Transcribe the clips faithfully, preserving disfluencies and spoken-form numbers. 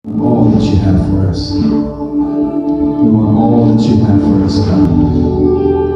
All that you have for us. We want all that you have for us, God.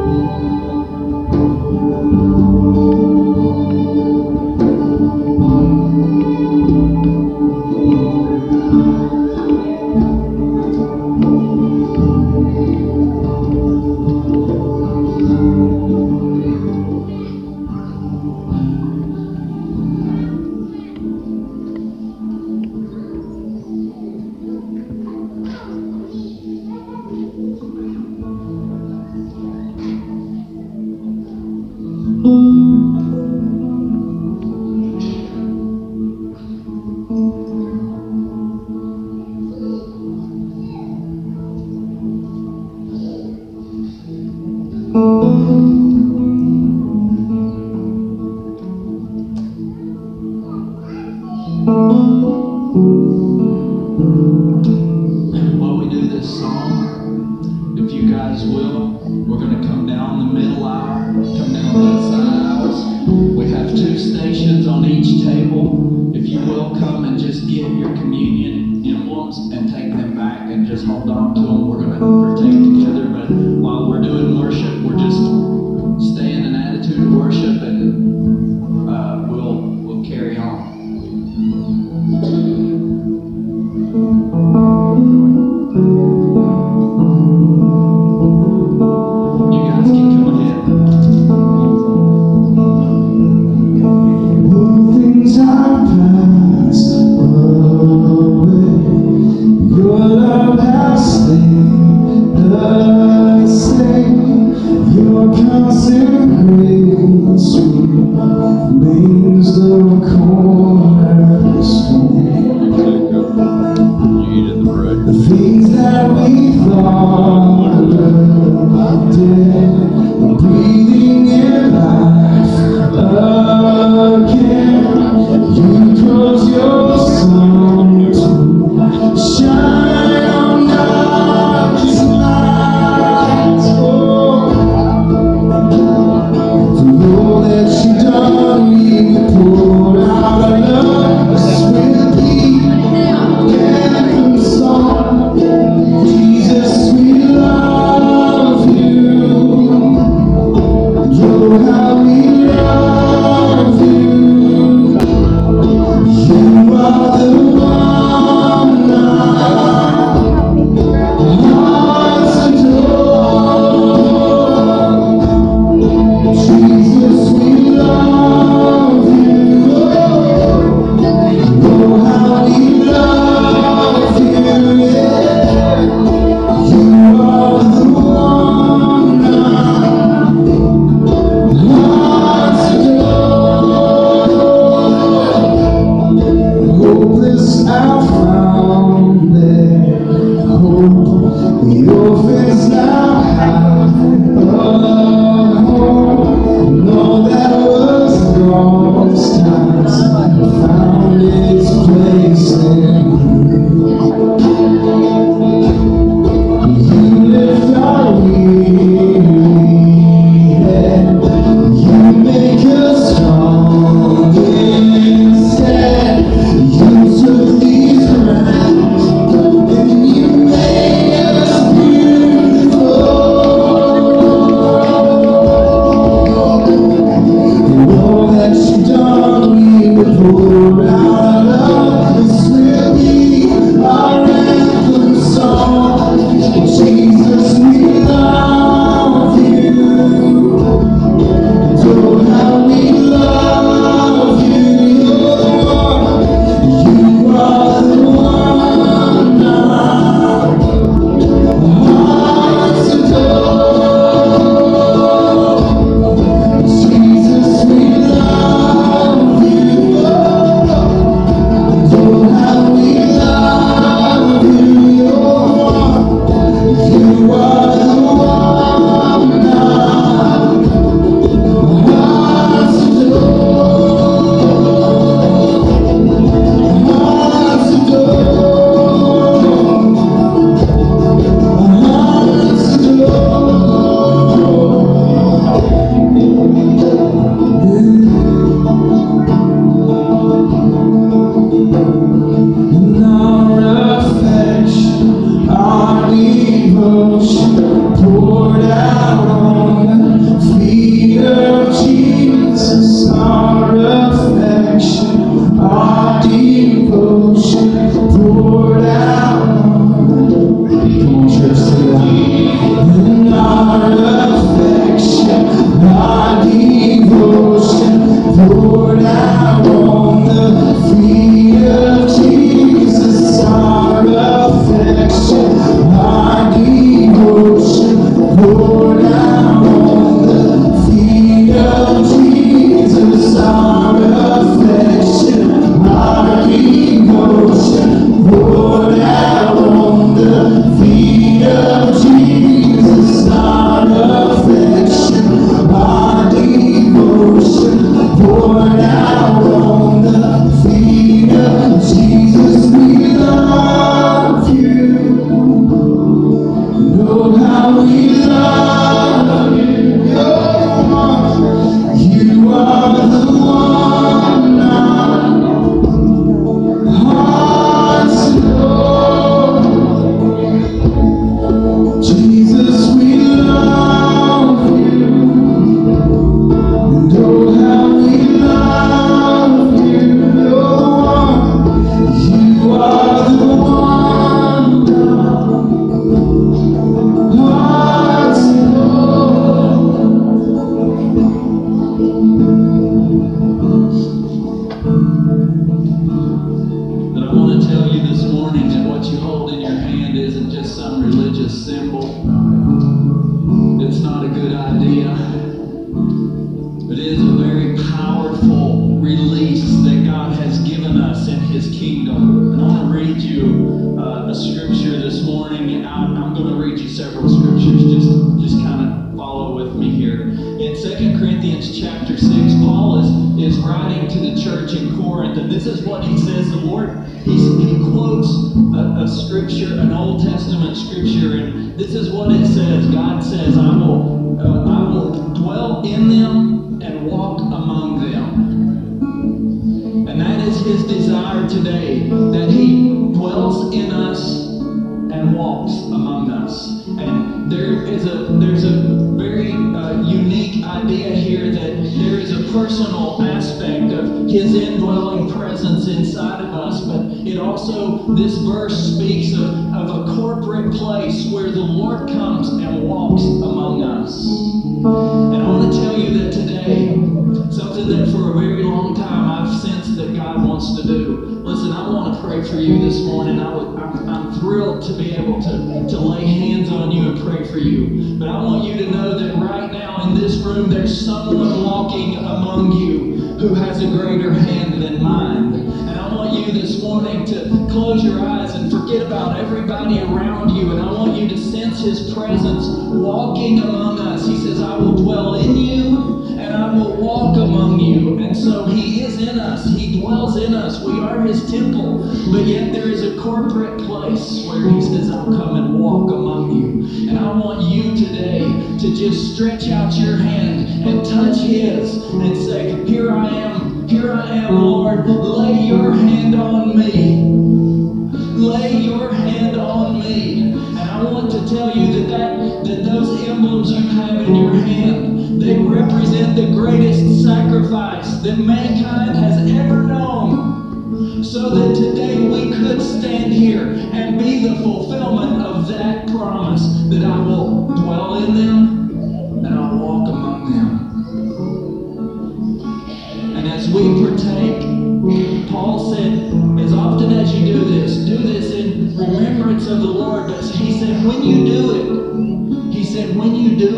While we do this song, if you guys will, we're going to come down the middle aisle, come down both side aisles. We have two stations on each table. If you will, come and just get your communion emblems and take them back and just hold on to them. We're going to partake together, but while we're doing worship, we're just stay in an attitude of worship, and uh, we'll we'll carry on. You guys can come ahead. All things are passed away. Your love has stayed the same. Your constant grace remains the cornerstone. The things that we thought were dead are breathing in life again. You cause your sun to shine on us tonight. Oh, for all that you've done, we poured out our love with the anthem song. Jesus, we love you. assemble. It's not a good idea. It is a very powerful release that God has given us in His kingdom. And I want to read you uh, a scripture this morning. I'm, I'm going to read you several scriptures. Just, just kind of follow with me here. In Second Corinthians chapter six, Paul is, is writing to the church in Corinth, and this is what he says. The Lord, he, he quotes a, a scripture, an Old Testament scripture, and this is what it says. God says, I will, uh, I will dwell in them and walk among them. And that is His desire today, that He dwells in us and walks among us. And there is a there's a very uh, unique idea here that there is a personal aspect of His indwelling presence inside of us, but it also, this verse speaks of, of a corporate place where the Lord comes and walks among us. And I want to tell you that today, something that for a very long time I've sensed that God wants to do. Listen, I want to pray for you this morning. I would, I'm, I'm thrilled to be able to, to lay hands on you and pray for you. But I want you to know that right now in this room, there's someone walking among you who has a greater hand than mine. And I want you this morning to close your eyes and forget about everybody around you. And I want you to sense His presence walking among us. He says, I will dwell in you and I will walk among you. And so He is in us. He dwells in us. We are His temple. But yet there is a corporate place where He says, I'll come and walk among you. And I want you today to just stretch out your hand and touch His and say, here I am. Here I am, Lord. Lay your hand on me. Lay your hand on me. And I want to tell you that, that, that those emblems you have in your hand, they represent the greatest sacrifice that mankind has ever known. So that today we could stand here and be the fulfillment of that promise that I will dwell in them and I'll walk among them. And as we partake, Paul said, as often as you do this, do this in remembrance of the Lord. But he said, when you do it, he said, when you do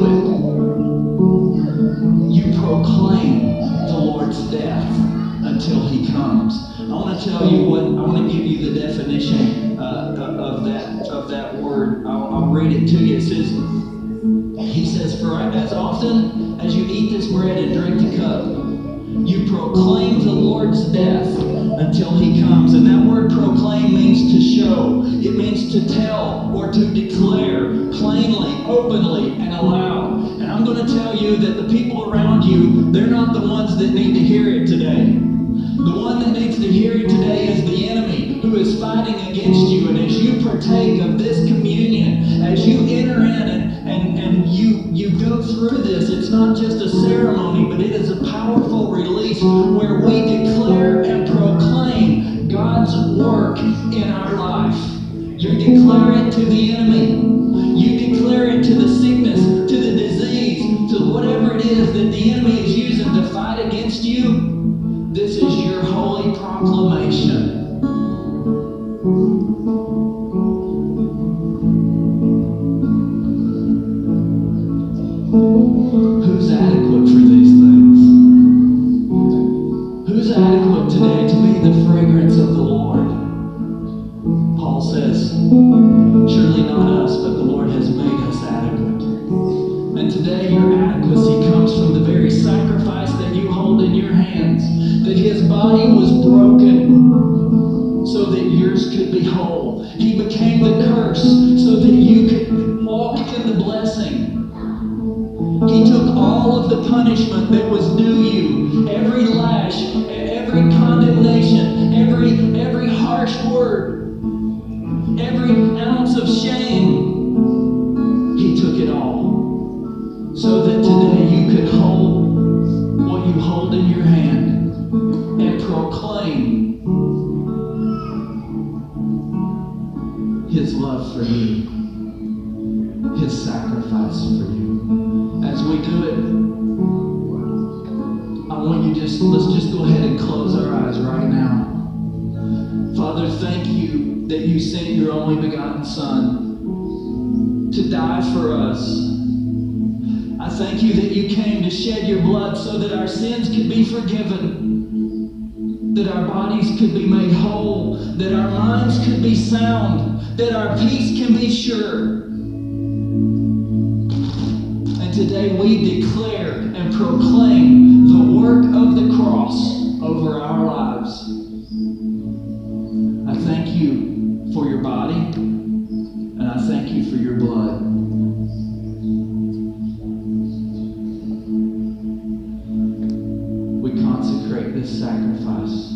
it, you proclaim the Lord's death until He comes. I want to tell you what, I want to give you the definition uh, of that of that word. I'll, I'll read it to you. It says, he says, for as often as you eat this bread and drink the cup, you proclaim the Lord's death until He comes. And that word proclaim means to show. It means to tell or to declare plainly, openly, and aloud. And I'm going to tell you that the people around you, they're not the ones that need to hear it today. The one that needs to hear it today is the enemy who is fighting against you. And as you partake of this communion, as you enter in and, and, and you, you go through this, it's not just a ceremony, but it is a powerful release where we declare and proclaim God's work in our life. You declare it to the enemy. You declare it to the sickness, to the disease, to whatever it is that the enemy is using to fight against you. This is your holy proclamation. Who's adequate for these things? Who's adequate today to be the fragrance of the Lord? Paul says, surely not us, but the Lord has made us adequate. And today your adequacy comes from the very sacrifice that you hold in your hands. That His body was broken so that yours could be whole. He became the curse so that you could walk in the blessing. He took all of the punishment that was due you. Every lash, every condemnation, every, every harsh word, every ounce of shame. He took it all so that today you could hold what you hold in your hand and proclaim His love for you, His sacrifice for you. As we do it, I want you just, let's just go ahead and close our eyes right now. Father, thank you that you sent your only begotten Son to die for us. I thank you that you came to shed your blood so that our sins could be forgiven, that our bodies could be made whole, that our minds could be sound, that our peace can be sure. And today we declare and proclaim the work of the cross over our lives. I thank you for your body, and I thank you for your blood. We consecrate this sacrifice.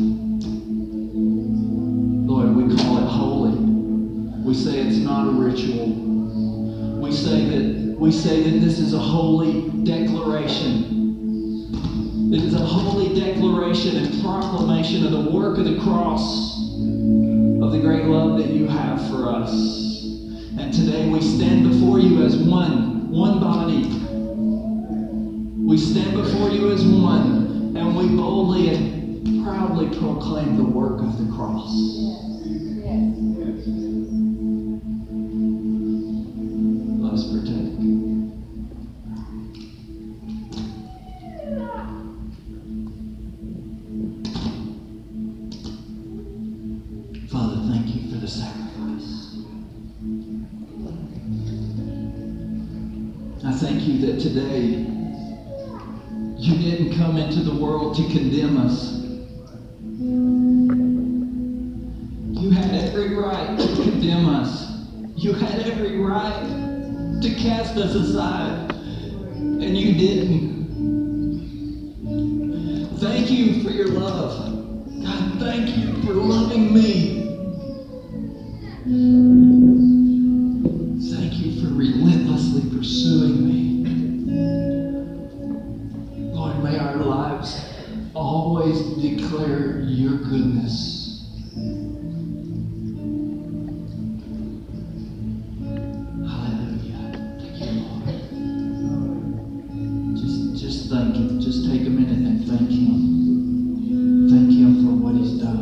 Lord, we call it holy. We say it's not a ritual. We say that we say that this is a holy declaration. It is a holy declaration and proclamation of the work of the cross, of the great love that you have for us. And today we stand before you as one, one body. We stand before you as one, and we boldly and proudly proclaim the work of the cross. Let us partake. Father, thank you for the sacrifice. I thank you that today you didn't come into the world to condemn us. You had every right to condemn us. You had every right to cast us aside, and you didn't. Thank you for your love. God, thank you for loving me. Thank you for relentlessly pursuing me. Lord, may our lives always declare your goodness. Hallelujah. Thank you, Lord. Just, just thank him. Just take a minute and thank him. Thank him for what he's done.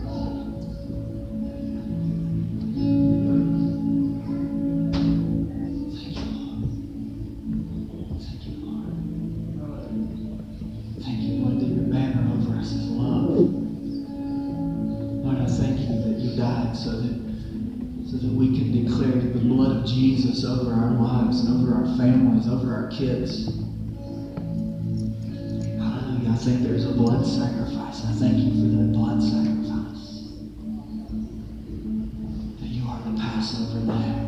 Thank you, Lord. Thank you, Lord. Thank you, Lord, that your banner over us is love. Lord, I thank you that you died so that, so that we can declare the blood of Jesus over our lives and over our families, over our kids. Hallelujah. I think there's a blood sacrifice. I thank you for that blood sacrifice. That you are the Passover Lamb.